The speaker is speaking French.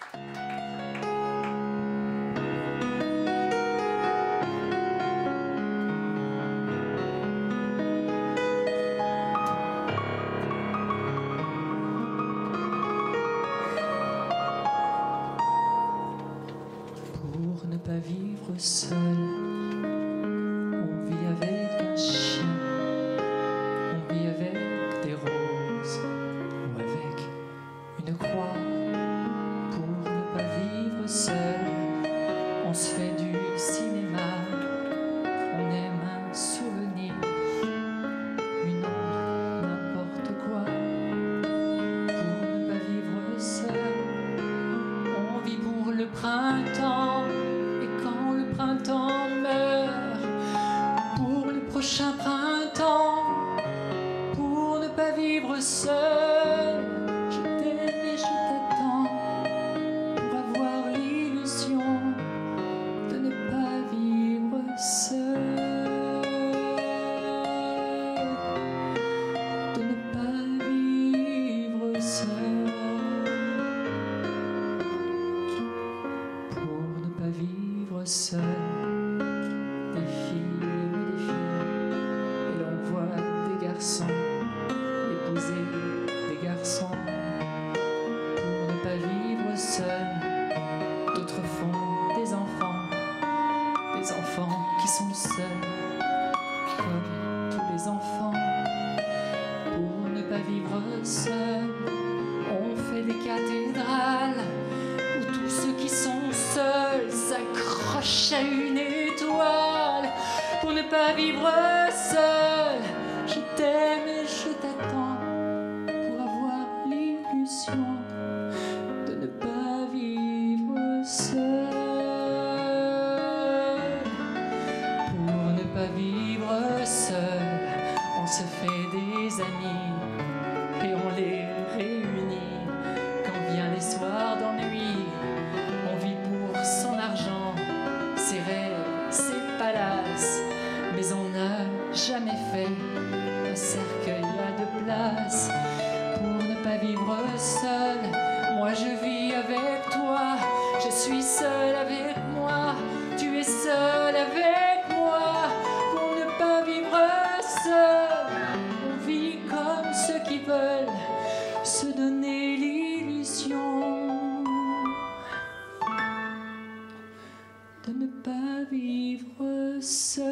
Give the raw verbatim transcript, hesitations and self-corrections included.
Pour ne pas vivre seul, on vit avec un chien, on vit avec des roses ou avec une croix. Pour ne pas vivre seul, on se fait du cinéma, on aime un souvenir, une ombre, n'importe quoi. Pour ne pas vivre seul, on vit pour le printemps, et quand le printemps meurt, pour le prochain printemps, pour ne pas vivre seul, je t'aime et je t'attends, pour avoir l'illusion de ne pas vivre seul, de ne pas vivre seul. Pour ne pas vivre seul, des filles aiment des filles, et l'on voit des garçons épouser des garçons. Pour ne pas vivre seul, d'autres font des enfants, des enfants qui sont seuls, comme tous les enfants. Pour ne pas vivre seul, on fait des cathédrales où tous ceux qui sont seuls s'accrochent à une étoile. Pour ne pas vivre seul, je t'aime et je t'attends, pour avoir l'illusion de ne pas vivre seul. Pour ne pas vivre seul, on se fait des amis et on les réunit quand vient les soirs d'ennui. On vit pour son argent, ses rêves, ses palaces, mais on n'a jamais fait un cercueil à deux places. Pour ne pas vivre seul, moi je vis avec toi, je suis seul avec moi, tu es seul avec moi. Pour ne pas vivre seul, on vit comme ceux qui veulent se donner l'illusion de ne pas vivre seul.